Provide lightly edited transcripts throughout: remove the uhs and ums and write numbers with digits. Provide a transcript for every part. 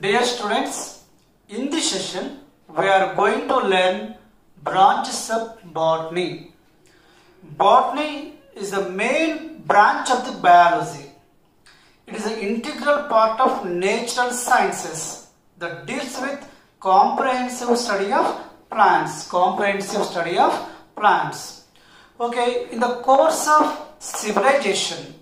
Dear students, in this session we are going to learn branches of botany. Botany is the main branch of the biology. It is an integral part of natural sciences that deals with comprehensive study of plants. Okay, in the course of civilization,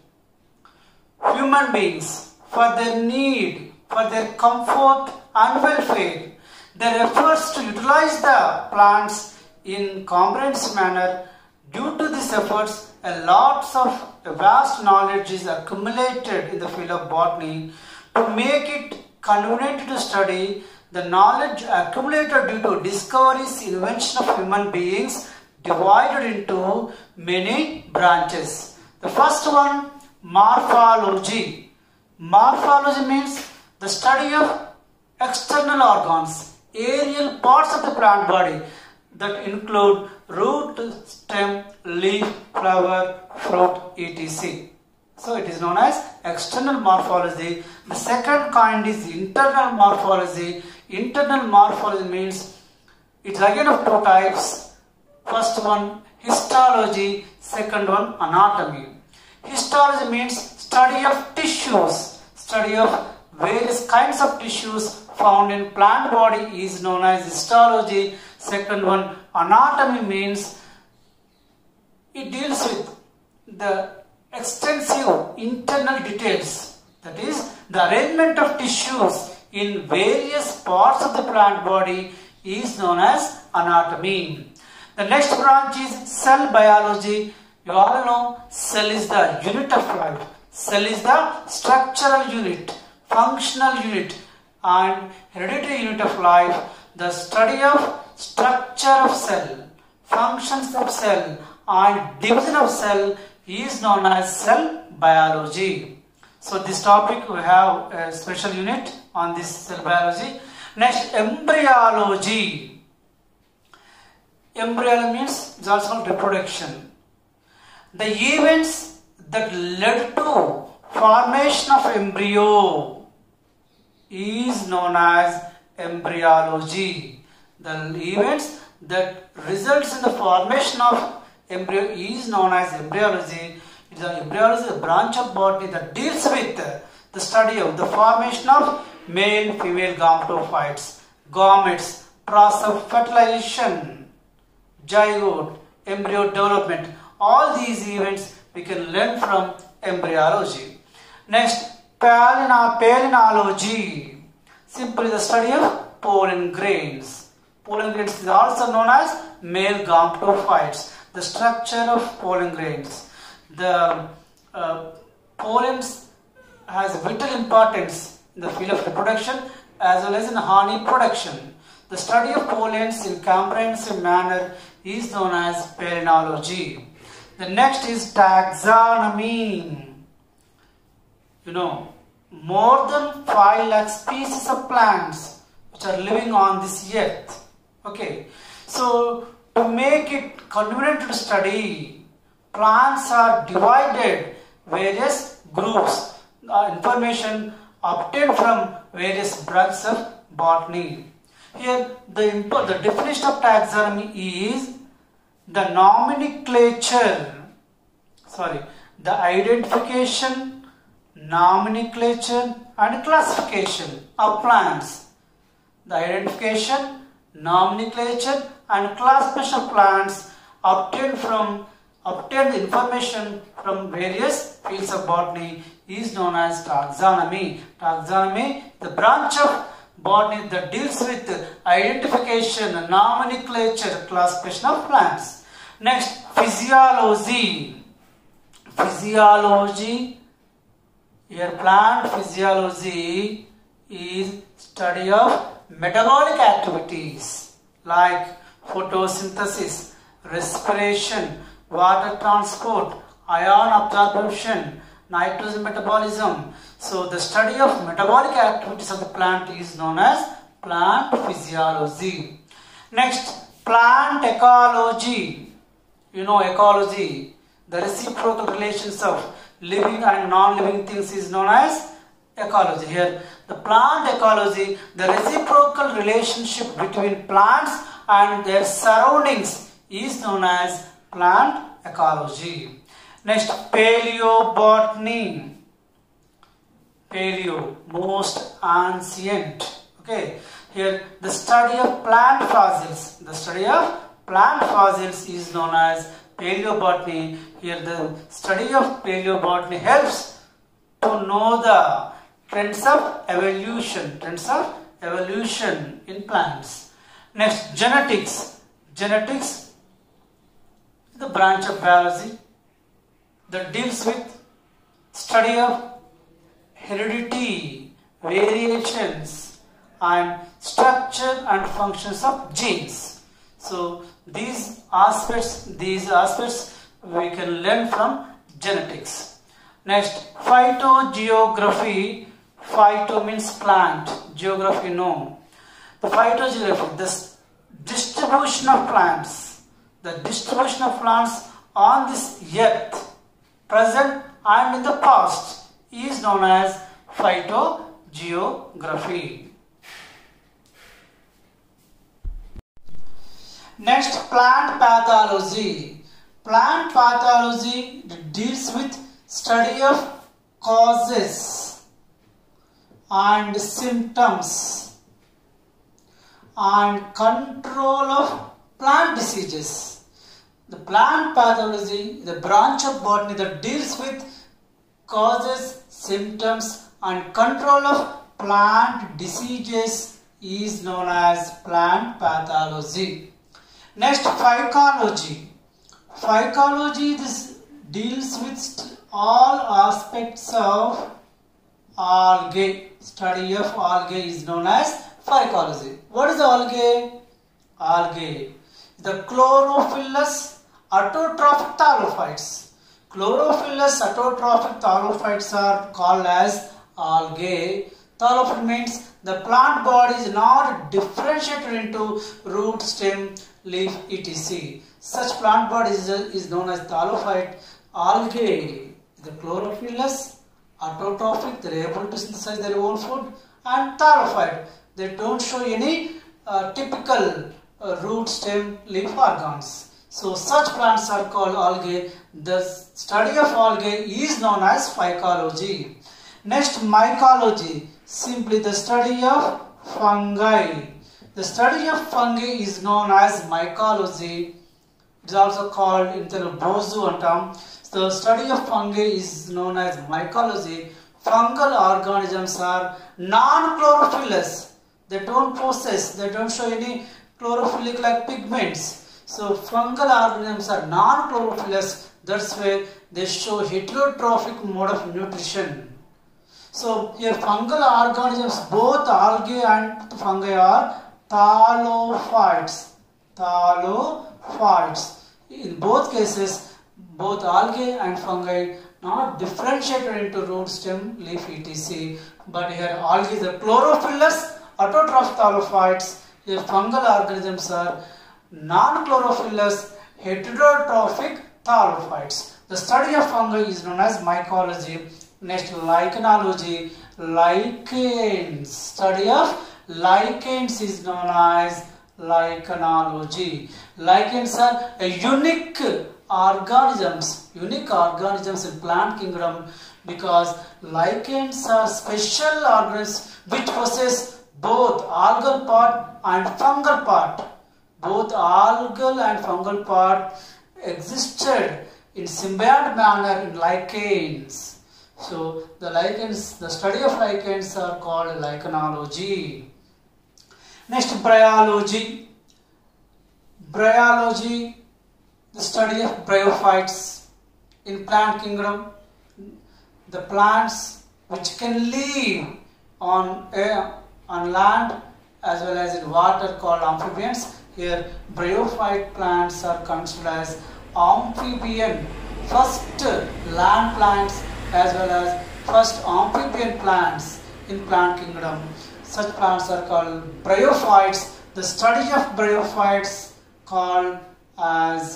human beings, for their need, for their comfort and welfare, their efforts to utilize the plants in comprehensive manner. Due to these efforts, a vast knowledge is accumulated in the field of botany. To make it convenient to study, the knowledge accumulated due to discoveries, invention of human beings divided into many branches. The first one, morphology. Morphology means the study of external organs, aerial parts of the plant body that include root, stem, leaf, flower, fruit, etc. So it is known as external morphology. The second kind is internal morphology. Internal morphology means it's again of two types. First one, histology. Second one, anatomy. Histology means study of tissues. Study of various kinds of tissues found in plant body is known as histology. Second one, anatomy means it deals with the extensive internal details. That is, the arrangement of tissues in various parts of the plant body is known as anatomy. The next branch is cell biology. You all know cell is the unit of life. Cell is the structural unit, functional unit and hereditary unit of life. The study of structure of cell, functions of cell and division of cell is known as cell biology. So this topic we have a special unit on this cell biology. Next, embryology. Embryology means it's also called reproduction. The events that led to formation of embryo is known as embryology. The events that results in the formation of embryo is known as embryology. Embryology is a branch of botany that deals with the study of the formation of male, female gametophytes, gametes, process of fertilization, zygote, embryo development. All these events we can learn from embryology. Next, palynology. Simply the study of pollen grains. Pollen grains is also known as male gametophytes. The structure of pollen grains. The pollens has vital importance in the field of reproduction as well as in honey production. The study of pollens in comprehensive manner is known as palynology. The next is taxonomy. You know, more than 5 lakh species of plants which are living on this earth. Okay, so to make it convenient to study, plants are divided various groups. Information obtained from various branches of botany. Here the definition of taxonomy is the the identification, nomenclature and classification of plants. The identification, nomenclature and classification of plants obtained the information from various fields of botany is known as taxonomy. Taxonomy, the branch of botany that deals with identification, nomenclature, classification of plants. Next, physiology. Physiology, here plant physiology is study of metabolic activities like photosynthesis, respiration, water transport, ion absorption, nitrogen metabolism. So the study of metabolic activities of the plant is known as plant physiology. Next, plant ecology. You know ecology, the reciprocal relations of living and non-living things is known as ecology. Here, the plant ecology, the reciprocal relationship between plants and their surroundings is known as plant ecology. Next, paleobotany. Paleo, most ancient. Okay, here the study of plant fossils. The study of plant fossils is known as paleobotany. Here the study of paleobotany helps to know the trends of evolution in plants. Next, genetics. Genetics, the branch of biology that deals with study of heredity, variations, and structure and functions of genes. So these aspects we can learn from genetics. Next, phytogeography. Phyto means plant, geography no. The phytogeography, the distribution of plants. The distribution of plants on this earth, present and in the past, is known as phytogeography. Next, plant pathology. Plant pathology deals with study of causes and symptoms and control of plant diseases. The plant pathology, the branch of botany that deals with causes, symptoms and control of plant diseases is known as plant pathology. Next, phycology. Phycology, this deals with all aspects of algae. Study of algae is known as phycology. What is algae? Algae, the chlorophyllus autotrophic thallophytes. Chlorophyllus autotrophic thallophytes are called as algae. Thallophyte means the plant body is not differentiated into root, stem, leaf, etc. Such plant body is known as thallophyte. Algae, the chlorophyllus autotrophic, they are able to synthesize their own food, and thallophyte, they don't show any typical root, stem, leaf organs. So such plants are called algae. The study of algae is known as phycology. Next, mycology, simply the study of fungi. The study of fungi is known as mycology. It is also called in Telugu bozu antam. The study of fungi is known as mycology. Fungal organisms are non-chlorophyllous. They don't possess, they don't show any chlorophyll like pigments. So fungal organisms are non-chlorophyllous. That's why they show heterotrophic mode of nutrition. So here fungal organisms, both algae and fungi are thallophytes. Thallophytes. In both cases, both algae and fungi not differentiated into root, stem, leaf, etc. But here algae is a chlorophyllus autotrophic thallophytes. Here fungal organisms are non-chlorophyllus heterotrophic thallophytes. The study of fungi is known as mycology. Next, lichenology. Lichens. Study of lichens is known as lichenology. Lichens are a unique organisms in plant kingdom, because lichens are special organisms which possess both algal part and fungal part. Both algal and fungal part existed in symbiotic manner in lichens. So the lichens, the study of lichens are called lichenology. Next, bryology. Bryology, the study of bryophytes in plant kingdom. The plants which can live on land as well as in water, called amphibians. Here bryophyte plants are considered as amphibian, first land plants as well as first amphibian plants in plant kingdom. Such plants are called bryophytes. The study of bryophytes called as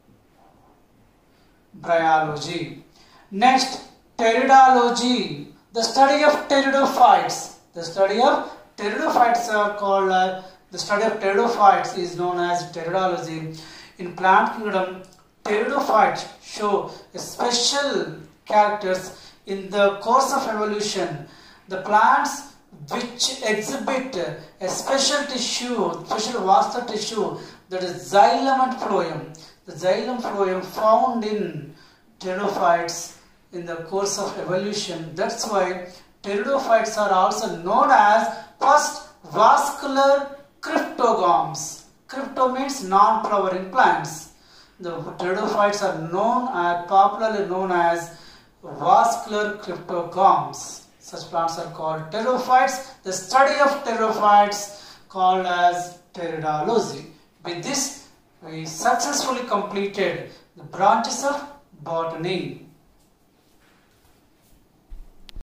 bryology. Next, pteridology. The study of pteridophytes. The study of pteridophytes are called the study of pteridophytes is known as pteridology. In plant kingdom, pteridophytes show special characters in the course of evolution. The plants which exhibit a special tissue, special vascular tissue, that is xylem and phloem. The xylem phloem found in pteridophytes in the course of evolution. That's why pteridophytes are also known as first vascular cryptogams. Crypto means non-flowering plants. The pteridophytes are popularly known as vascular cryptogams. Such plants are called pteridophytes. The study of pteridophytes called as pteridology. With this, we successfully completed the branches of botany.